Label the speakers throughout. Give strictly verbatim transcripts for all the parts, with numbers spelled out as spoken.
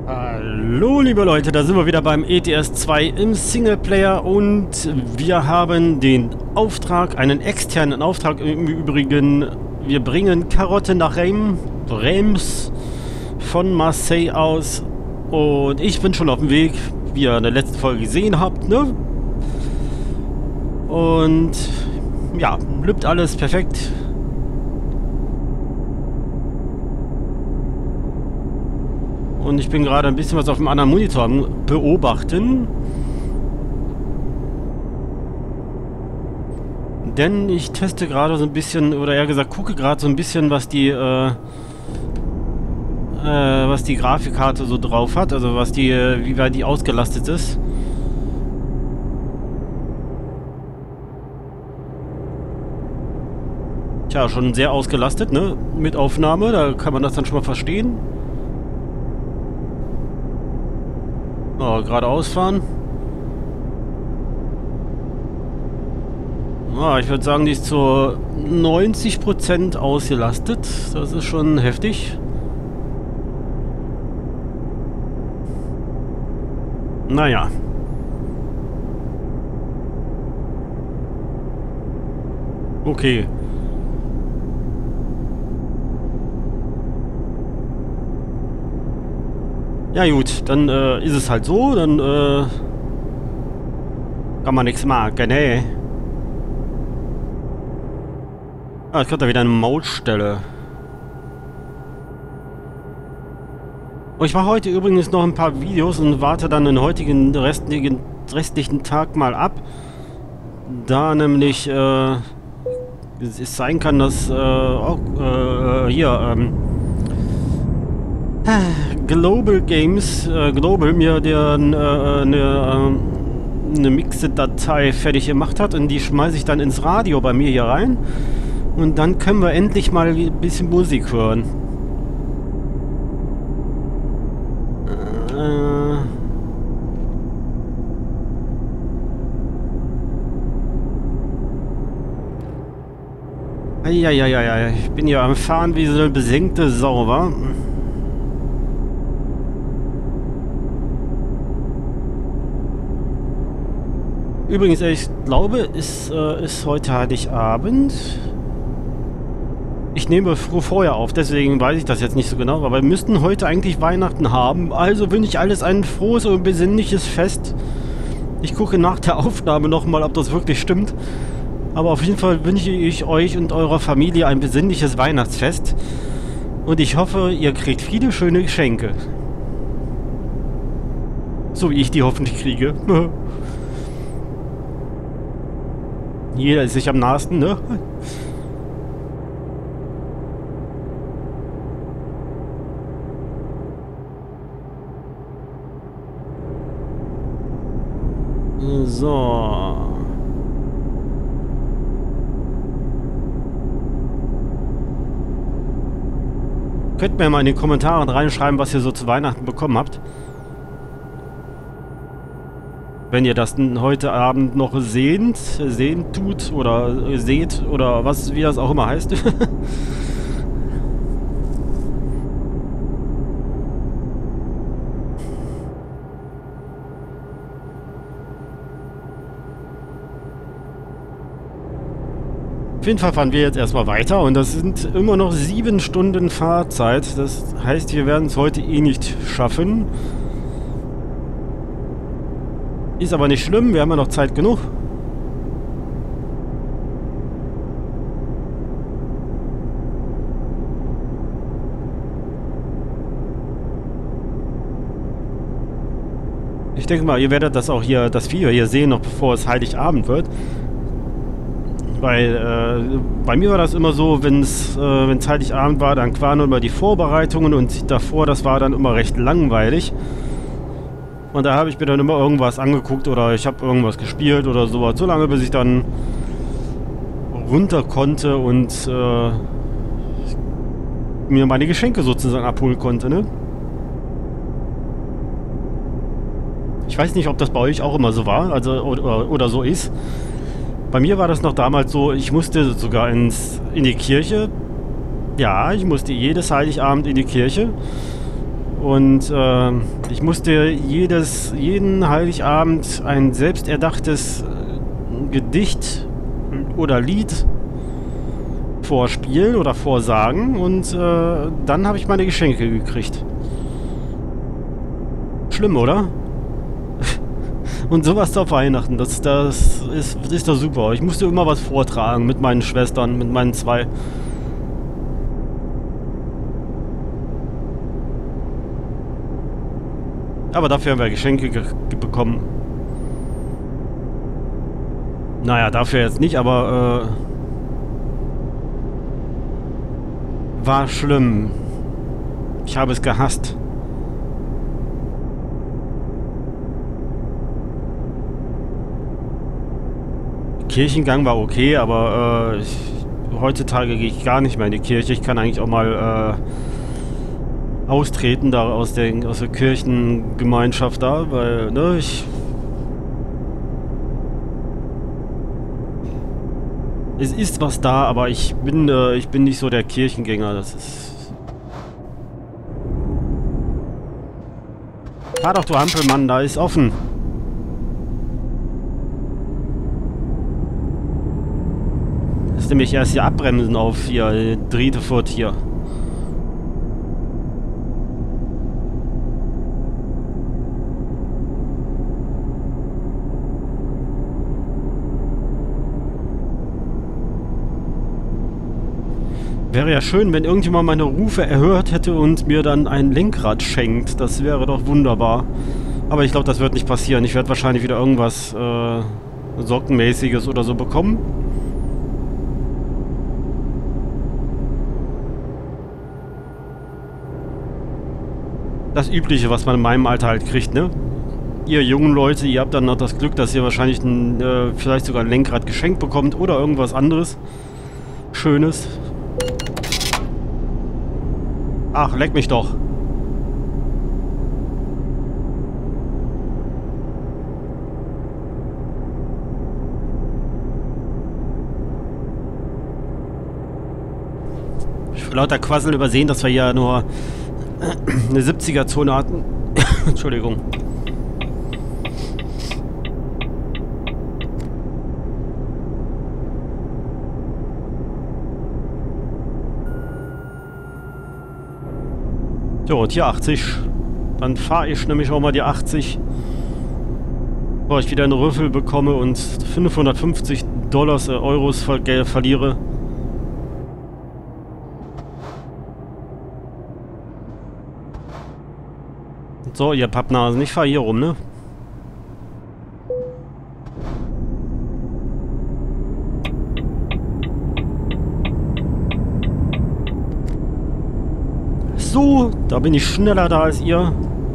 Speaker 1: Hallo liebe Leute, da sind wir wieder beim E T S zwei im Singleplayer und wir haben den Auftrag, einen externen Auftrag im Übrigen. Wir bringen Karotte nach Reims, Reims von Marseille aus und ich bin schon auf dem Weg, wie ihr in der letzten Folge gesehen habt, ne? Und ja, lübt alles perfekt. Und ich bin gerade ein bisschen was auf dem anderen Monitor am beobachten. Denn ich teste gerade so ein bisschen, oder eher gesagt, gucke gerade so ein bisschen, was die, äh, äh, was die Grafikkarte so drauf hat. Also was die, wie weit die ausgelastet ist. Tja, schon sehr ausgelastet, ne? Mit Aufnahme, da kann man das dann schon mal verstehen. Oh, geradeaus fahren. Ah, ich würde sagen, die ist zu neunzig Prozent ausgelastet. Das ist schon heftig. Naja. Okay. Ja gut, dann äh, ist es halt so, dann äh, kann man nichts machen, ne? Ah, ich krieg da wieder eine Mautstelle. Und ich mache heute übrigens noch ein paar Videos und warte dann den heutigen restlichen, restlichen Tag mal ab. Da nämlich äh, es sein kann, dass äh, auch äh, hier ähm, Global Games, äh, Global mir eine äh, ne, äh, ne Mixed-Datei fertig gemacht hat und die schmeiße ich dann ins Radio bei mir hier rein und dann können wir endlich mal ein bisschen Musik hören. Äh, Eieieiei, ich bin ja am Fahren wie so eine besenkte Sau, wa? Übrigens, ich glaube, ist, äh, ist heute Heiligabend. Ich nehme früh vorher auf, deswegen weiß ich das jetzt nicht so genau, aber wir müssten heute eigentlich Weihnachten haben. Also wünsche ich alles ein frohes und besinnliches Fest. Ich gucke nach der Aufnahme nochmal, ob das wirklich stimmt. Aber auf jeden Fall wünsche ich euch und eurer Familie ein besinnliches Weihnachtsfest. Und ich hoffe, ihr kriegt viele schöne Geschenke. So wie ich die hoffentlich kriege. Jeder ist sich am nahesten, ne? So. Könnt mir mal in die Kommentare reinschreiben, was ihr so zu Weihnachten bekommen habt. Wenn ihr das heute Abend noch sehen, sehen tut oder seht oder was, wie das auch immer heißt. Auf jeden Fall fahren wir jetzt erstmal weiter und das sind immer noch sieben Stunden Fahrzeit. Das heißt, wir werden es heute eh nicht schaffen. Ist aber nicht schlimm, wir haben ja noch Zeit genug. Ich denke mal, ihr werdet das auch hier, das Video hier sehen, noch bevor es Heiligabend wird. Weil äh, bei mir war das immer so, wenn es äh, wenn's Heiligabend war, dann waren immer die Vorbereitungen und davor, das war dann immer recht langweilig. Und da habe ich mir dann immer irgendwas angeguckt oder ich habe irgendwas gespielt oder sowas, so lange bis ich dann runter konnte und äh, mir meine Geschenke sozusagen abholen konnte, ne? Ich weiß nicht, ob das bei euch auch immer so war, also oder, oder so ist. Bei mir war das noch damals so, ich musste sogar ins, in die Kirche. Ja, ich musste jedes Heiligabend in die Kirche. Und äh, ich musste jedes, jeden Heiligabend ein selbst erdachtes äh, Gedicht oder Lied vorspielen oder vorsagen und äh, dann habe ich meine Geschenke gekriegt. Schlimm, oder? Und sowas auf Weihnachten, das, das ist, das ist doch super. Ich musste immer was vortragen mit meinen Schwestern, mit meinen zwei. Aber dafür haben wir Geschenke bekommen. Naja, dafür jetzt nicht, aber äh, war schlimm. Ich habe es gehasst. Kirchengang war okay, aber äh, ich, heutzutage gehe ich gar nicht mehr in die Kirche. Ich kann eigentlich auch mal äh, austreten da aus der, aus der Kirchengemeinschaft da, weil, ne, ich... Es ist was da, aber ich bin, äh, ich bin nicht so der Kirchengänger, das ist... Fahr doch, du Hampelmann, da ist offen. Nämlich erst hier abbremsen auf hier, dritte Furt hier. Wäre ja schön, wenn irgendjemand meine Rufe erhört hätte und mir dann ein Lenkrad schenkt. Das wäre doch wunderbar. Aber ich glaube, das wird nicht passieren. Ich werde wahrscheinlich wieder irgendwas äh, Sockenmäßiges oder so bekommen. Das Übliche, was man in meinem Alter halt kriegt, ne? Ihr jungen Leute, ihr habt dann noch das Glück, dass ihr wahrscheinlich ein, äh, vielleicht sogar ein Lenkrad geschenkt bekommt oder irgendwas anderes Schönes. Ach, leck mich doch. Ich will lauter Quasseln übersehen, dass wir ja nur eine siebziger-Zone hatten. Entschuldigung. So, und hier achtzig. Dann fahre ich nämlich auch mal die achtzig. Bevor ich wieder einen Rüffel bekomme und fünfhundertfünfzig Dollars, äh, Euros ver verliere. So, ihr Pappnasen, ich fahre hier rum, ne? So, da bin ich schneller da als ihr.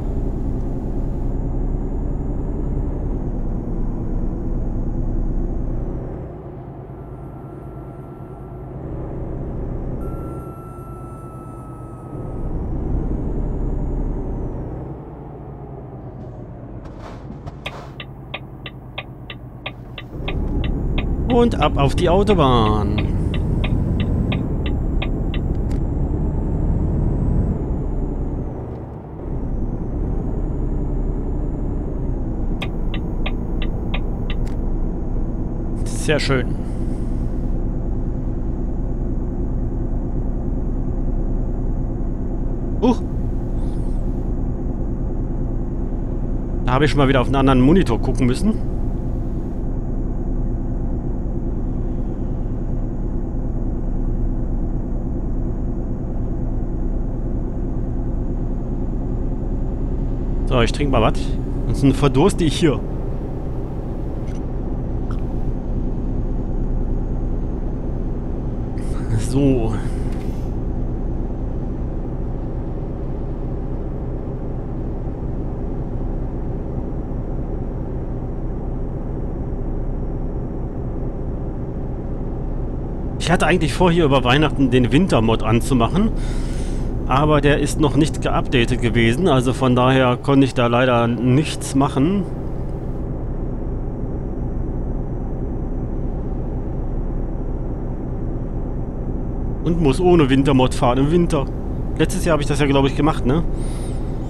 Speaker 1: Und ab auf die Autobahn. Sehr schön. Huch. Da habe ich schon mal wieder auf einen anderen Monitor gucken müssen. So, ich trinke mal was. Ansonsten verdurste ich hier. So. Ich hatte eigentlich vor, hier über Weihnachten den Wintermod anzumachen. Aber der ist noch nicht geupdatet gewesen, also von daher konnte ich da leider nichts machen. Und muss ohne Wintermod fahren im Winter. Letztes Jahr habe ich das ja, glaube ich, gemacht, ne?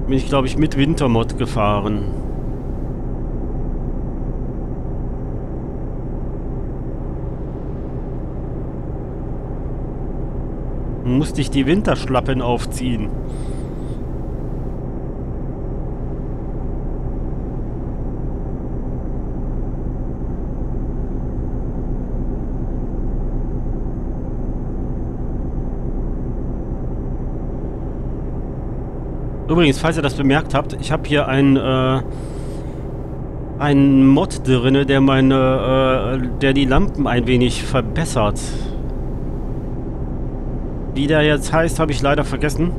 Speaker 1: Bin ich, glaube ich, mit Wintermod gefahren. Musste ich die Winterschlappen aufziehen. Übrigens, falls ihr das bemerkt habt, ich habe hier ein äh, einen Mod drinne, der meine, äh, der die Lampen ein wenig verbessert. Wie der jetzt heißt, habe ich leider vergessen.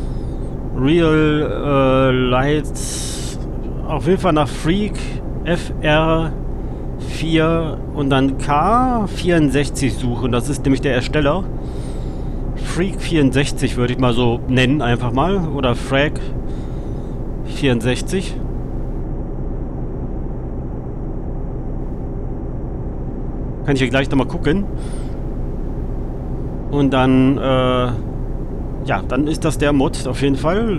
Speaker 1: Real äh, Lights, auf jeden Fall nach Freak F R vier und dann K vierundsechzig suchen. Das ist nämlich der Ersteller. Freak vierundsechzig würde ich mal so nennen, einfach mal. Oder Frag vierundsechzig. Kann ich hier gleich nochmal gucken. Und dann, äh, ja, dann ist das der Mod auf jeden Fall.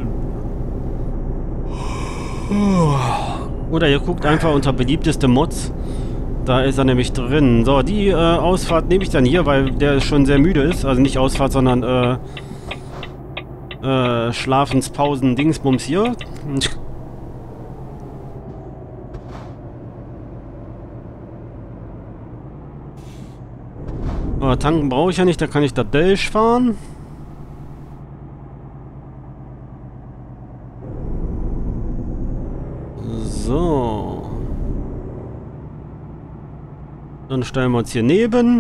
Speaker 1: Oder ihr guckt einfach unter beliebteste Mods. Da ist er nämlich drin. So, die äh, Ausfahrt nehme ich dann hier, weil der schon sehr müde ist. Also nicht Ausfahrt, sondern äh, äh, Schlafenspausen, Dingsbums hier. Aber tanken brauche ich ja nicht, da kann ich da Delch fahren. So. Dann stellen wir uns hier neben.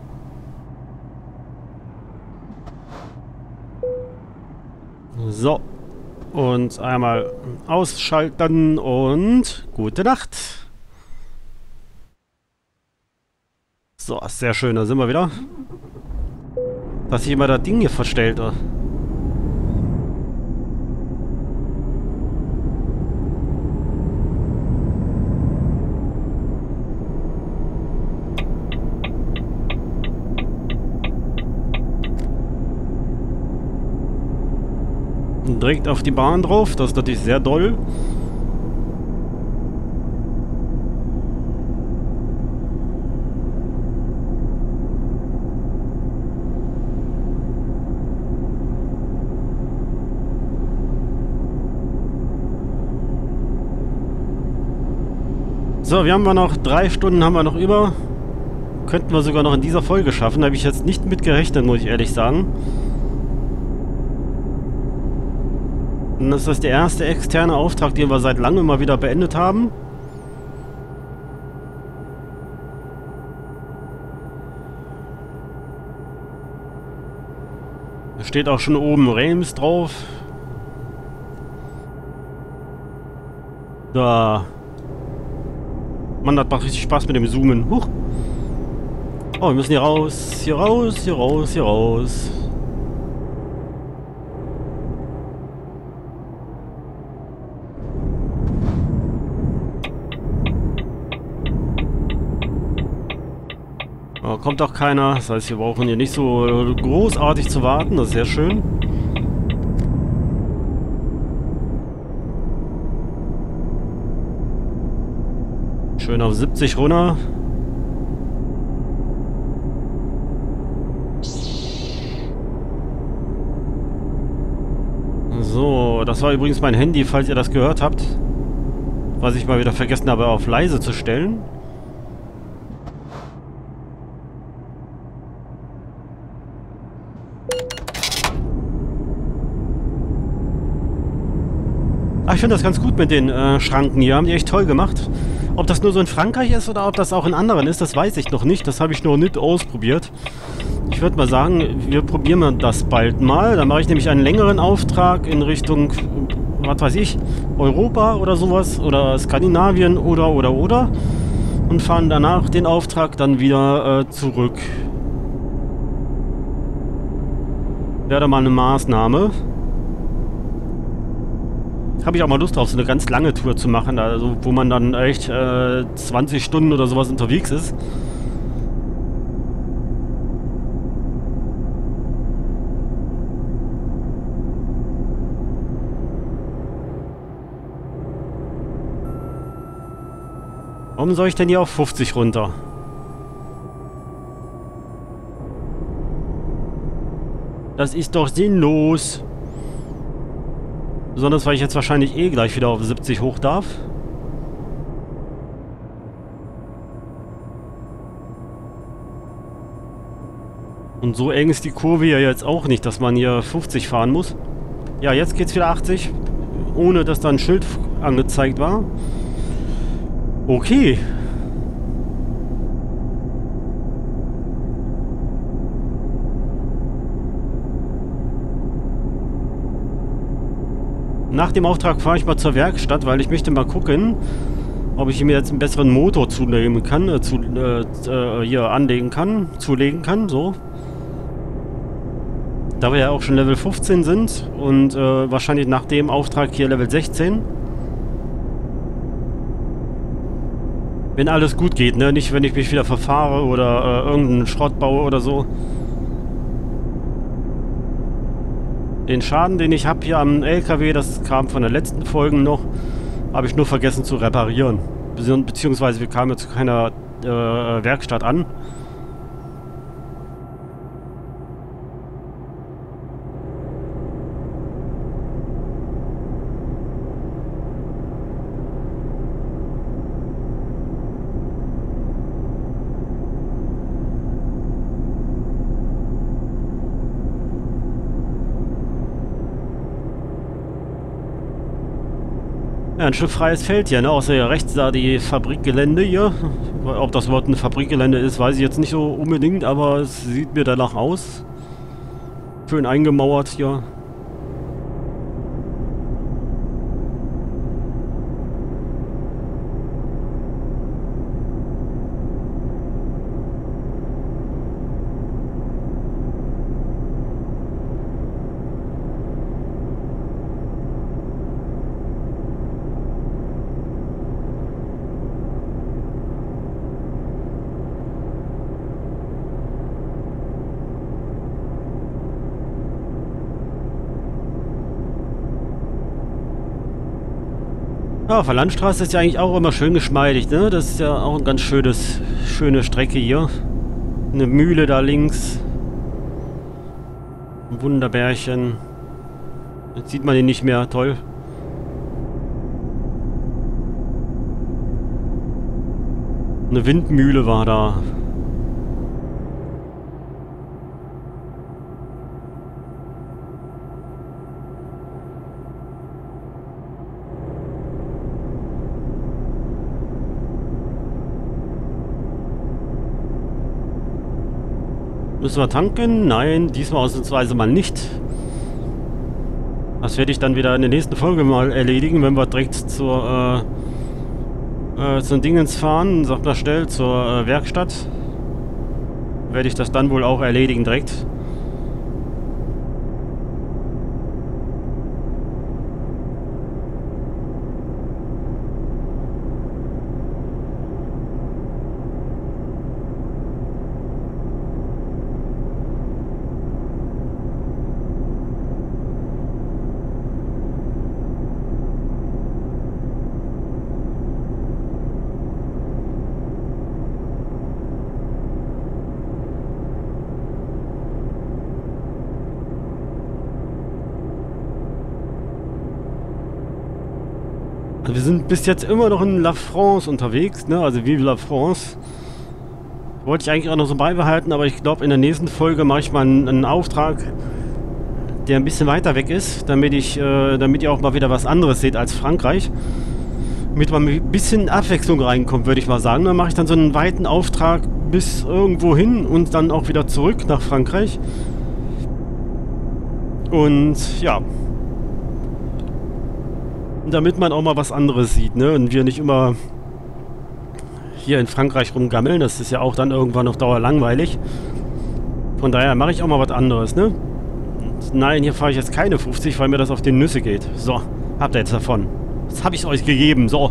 Speaker 1: So. Und einmal ausschalten und gute Nacht. So, sehr schön, da sind wir wieder. Dass sich immer das Ding hier verstellt. Direkt auf die Bahn drauf, das ist natürlich sehr doll. So, wir haben wir noch drei Stunden haben wir noch über. Könnten wir sogar noch in dieser Folge schaffen. Da habe ich jetzt nicht mit gerechnet, muss ich ehrlich sagen. Und das ist der erste externe Auftrag, den wir seit langem mal wieder beendet haben. Da steht auch schon oben Reims drauf. Da. Mann, das macht richtig Spaß mit dem Zoomen. Huch. Oh, wir müssen hier raus, hier raus, hier raus, hier raus. Oh, kommt auch keiner. Das heißt, wir brauchen hier nicht so großartig zu warten. Das ist sehr schön. Schön auf siebzig runter. So, das war übrigens mein Handy, falls ihr das gehört habt. Was ich mal wieder vergessen habe, auf leise zu stellen. Ah, ich finde das ganz gut mit den äh, Schranken hier. Haben die echt toll gemacht. Ob das nur so in Frankreich ist oder ob das auch in anderen ist, das weiß ich noch nicht. Das habe ich noch nicht ausprobiert. Ich würde mal sagen, wir probieren das bald mal. Dann mache ich nämlich einen längeren Auftrag in Richtung, was weiß ich, Europa oder sowas. Oder Skandinavien oder, oder, oder. Und fahren danach den Auftrag dann wieder äh, zurück. Wäre da mal eine Maßnahme. Habe ich auch mal Lust drauf, so eine ganz lange Tour zu machen, also wo man dann echt äh, zwanzig Stunden oder sowas unterwegs ist. Warum soll ich denn hier auf fünfzig runter? Das ist doch sinnlos. Besonders, weil ich jetzt wahrscheinlich eh gleich wieder auf siebzig hoch darf. Und so eng ist die Kurve ja jetzt auch nicht, dass man hier fünfzig fahren muss. Ja, jetzt geht's wieder achtzig. Ohne, dass da ein Schild angezeigt war. Okay. Nach dem Auftrag fahre ich mal zur Werkstatt, weil ich möchte mal gucken, ob ich mir jetzt einen besseren Motor zulegen kann, äh, zu, äh, äh, hier anlegen kann, zulegen kann, so. Da wir ja auch schon Level fünfzehn sind und äh, wahrscheinlich nach dem Auftrag hier Level sechzehn. Wenn alles gut geht, ne? Nicht, wenn ich mich wieder verfahre oder äh, irgendeinen Schrott baue oder so. Den Schaden, den ich habe hier am L K W, das kam von der letzten Folge noch, habe ich nur vergessen zu reparieren. Bezieh beziehungsweise wir kamen ja zu keiner äh, Werkstatt an. Ja, ein Stück freies Feld hier, ne? Außer hier rechts da die Fabrikgelände hier. Ob das Wort ein Fabrikgelände ist, weiß ich jetzt nicht so unbedingt, aber es sieht mir danach aus. Schön eingemauert hier. Ja, auf der Landstraße ist ja eigentlich auch immer schön geschmeidig, ne? Das ist ja auch ein ganz schönes, schöne Strecke hier. Eine Mühle da links. Ein Wunderbärchen. Jetzt sieht man ihn nicht mehr, toll. Eine Windmühle war da. Müssen wir tanken? Nein, diesmal ausnahmsweise mal nicht. Das werde ich dann wieder in der nächsten Folge mal erledigen, wenn wir direkt zur äh, äh, zum Dingens fahren, sagt man schnell, zur äh, Werkstatt. Werde ich das dann wohl auch erledigen direkt. Wir sind bis jetzt immer noch in La France unterwegs, ne? Also Vive la France. Wollte ich eigentlich auch noch so beibehalten, aber ich glaube, in der nächsten Folge mache ich mal einen, einen Auftrag, der ein bisschen weiter weg ist, damit ich, äh, damit ihr auch mal wieder was anderes seht als Frankreich. Damit mal ein bisschen Abwechslung reinkommt, würde ich mal sagen. Dann mache ich dann so einen weiten Auftrag bis irgendwo hin und dann auch wieder zurück nach Frankreich. Und ja. Damit man auch mal was anderes sieht, ne? Und wir nicht immer hier in Frankreich rumgammeln. Das ist ja auch dann irgendwann auf Dauer langweilig. Von daher mache ich auch mal was anderes, ne? Und nein, hier fahre ich jetzt keine fünfzig, weil mir das auf die Nüsse geht. So, habt ihr jetzt davon. Das habe ich euch gegeben, so.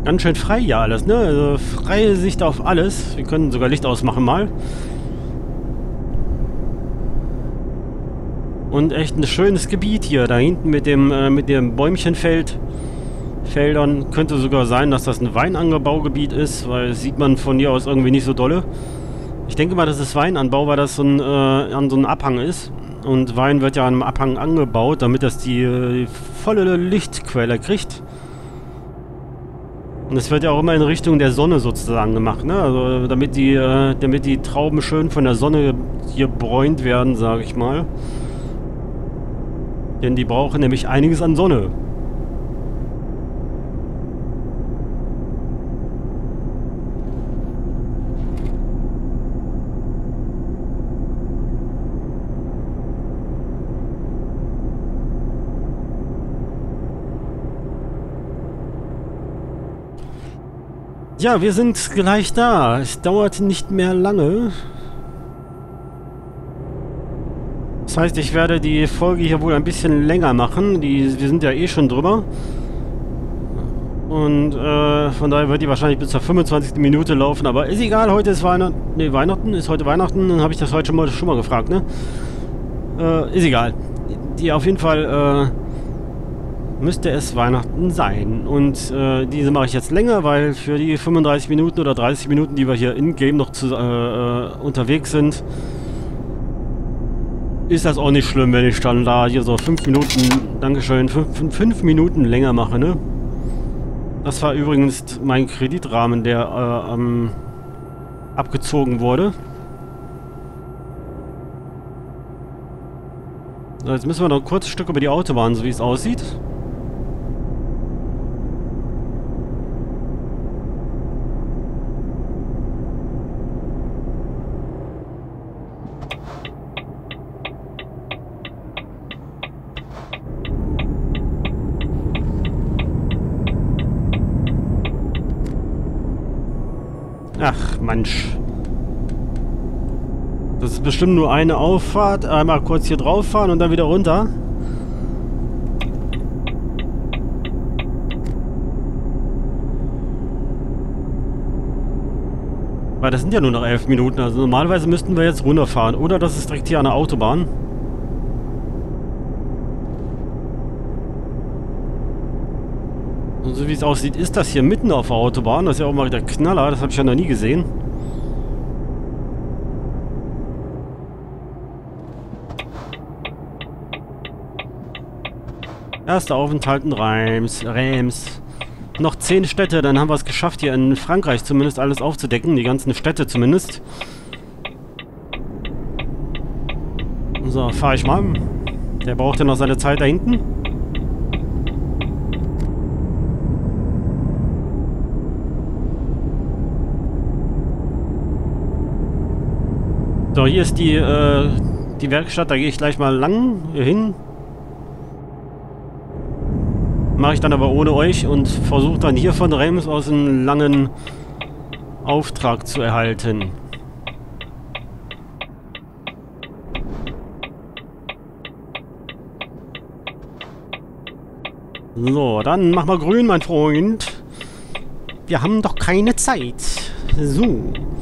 Speaker 1: Ganz schön frei hier alles, ne? Also freie Sicht auf alles. Wir können sogar Licht ausmachen mal. Und echt ein schönes Gebiet hier. Da hinten mit dem, äh, mit dem Bäumchenfeld. Feldern. Könnte sogar sein, dass das ein Weinanbaugebiet ist, weil das sieht man von hier aus irgendwie nicht so dolle. Ich denke mal, das ist Weinanbau, weil das so ein, äh, an so einem Abhang ist. Und Wein wird ja an einem Abhang angebaut, damit das die, die volle Lichtquelle kriegt. Und es wird ja auch immer in Richtung der Sonne sozusagen gemacht, ne? Also damit die, äh, damit die Trauben schön von der Sonne hier bräunt werden, sage ich mal. Denn die brauchen nämlich einiges an Sonne. Ja, wir sind gleich da. Es dauert nicht mehr lange. Das heißt, ich werde die Folge hier wohl ein bisschen länger machen. Die, wir sind ja eh schon drüber. Und äh, von daher wird die wahrscheinlich bis zur fünfundzwanzigsten Minute laufen. Aber ist egal, heute ist Weihnachten. Ne, Weihnachten? Ist heute Weihnachten? Dann habe ich das heute schon mal, schon mal gefragt, ne? Äh, ist egal. Die auf jeden Fall... Äh, müsste es Weihnachten sein. Und äh, diese mache ich jetzt länger, weil für die fünfunddreißig Minuten oder dreißig Minuten, die wir hier in-game noch zu, äh, unterwegs sind, ist das auch nicht schlimm, wenn ich dann da hier so fünf Minuten, Dankeschön, fünf, fünf Minuten länger mache, ne? Das war übrigens mein Kreditrahmen, der äh, ähm, abgezogen wurde. So, jetzt müssen wir noch ein kurzes Stück über die Autobahn, so wie es aussieht. Ach, Mensch. Das ist bestimmt nur eine Auffahrt. Einmal kurz hier drauf fahren und dann wieder runter. Weil das sind ja nur noch elf Minuten. Also normalerweise müssten wir jetzt runterfahren. Oder das ist direkt hier an der Autobahn. Und so wie es aussieht, ist das hier mitten auf der Autobahn. Das ist ja auch mal der Knaller. Das habe ich ja noch nie gesehen. Erster Aufenthalt in Reims. Reims. Noch zehn Städte, dann haben wir es geschafft, hier in Frankreich zumindest alles aufzudecken. Die ganzen Städte zumindest. So, fahre ich mal. Der braucht ja noch seine Zeit da hinten. So, hier ist die, äh, die Werkstatt, da gehe ich gleich mal lang hier hin. Mache ich dann aber ohne euch und versuche dann hier von Reims aus einen langen Auftrag zu erhalten. So, dann mach mal grün, mein Freund. Wir haben doch keine Zeit. So.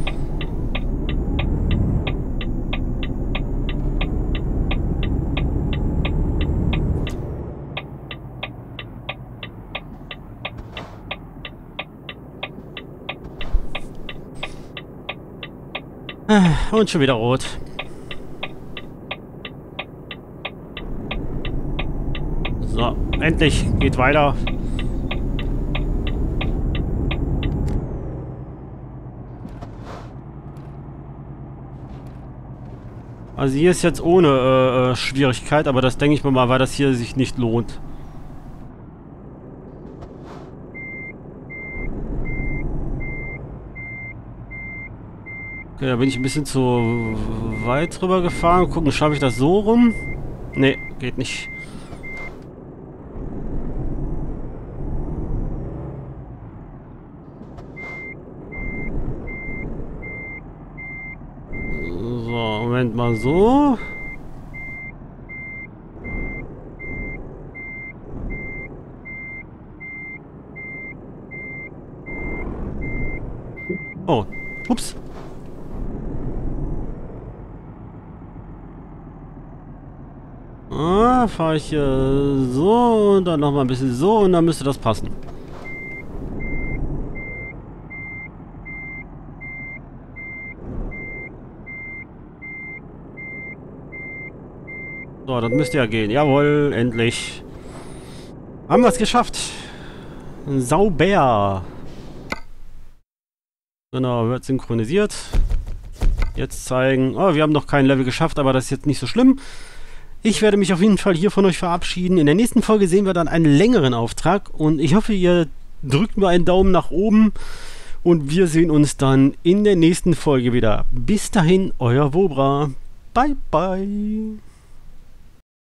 Speaker 1: Und schon wieder rot. So, endlich geht weiter. Also hier ist jetzt ohne äh, Schwierigkeit, aber das denke ich mir mal, weil das hier sich nicht lohnt. Okay, da bin ich ein bisschen zu weit drüber gefahren. Gucken, schaffe ich das so rum? Ne, geht nicht. So, Moment mal so. Ups. Ah, fahre ich äh, so und dann nochmal ein bisschen so und dann müsste das passen. So, das müsste ja gehen. Jawohl, endlich. Haben wir es geschafft. Sauber. Genau, wird synchronisiert. Jetzt zeigen. Oh, wir haben noch kein Level geschafft, aber das ist jetzt nicht so schlimm. Ich werde mich auf jeden Fall hier von euch verabschieden. In der nächsten Folge sehen wir dann einen längeren Auftrag. Und ich hoffe, ihr drückt mir einen Daumen nach oben. Und wir sehen uns dann in der nächsten Folge wieder. Bis dahin, euer Wobra. Bye, bye.